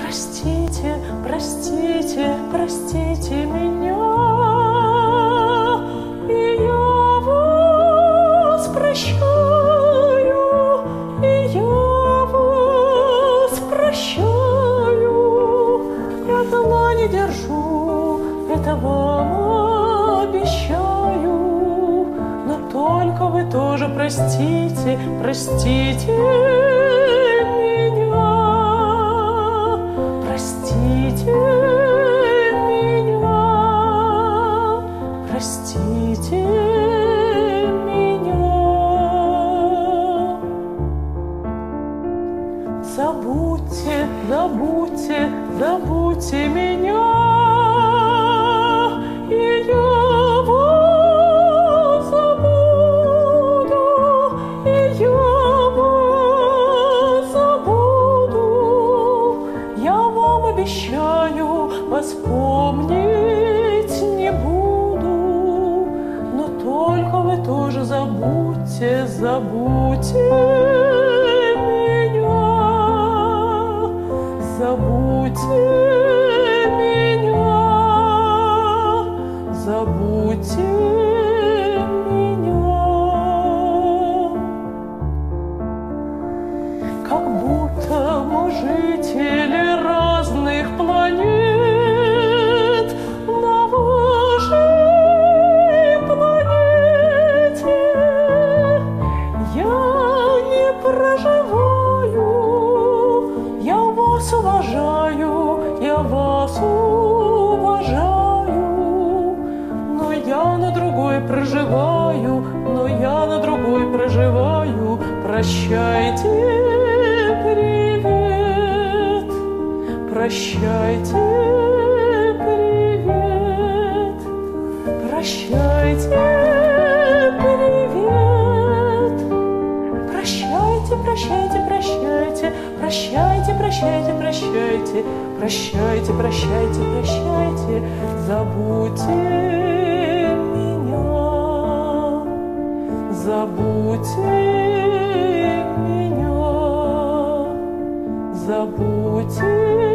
Простите, простите, простите меня, и я вас прощаю, и я вас прощаю. Я зла не держу, это вам обещаю, но только вы тоже простите, простите меня, простите меня, простите меня. Забудьте, забудьте, забудьте меня, и я вас забуду, и я вас забуду. Я вам обещаю, вас помнить не буду, но только вы тоже забудьте, забудьте. Забудьте меня, забудьте меня. Как будто мы жители разных планет на вашей планете. Я не проживаю, я вас уважаю, я вас уважаю, но я на другой проживаю, но я на другой проживаю. Прощайте, привет, прощайте, привет, прощайте, привет, прощайте, прощайте, прощайте, прощайте, прощайте, прощайте, прощайте, прощайте, прощайте, забудьте меня, забудьте меня, забудьте.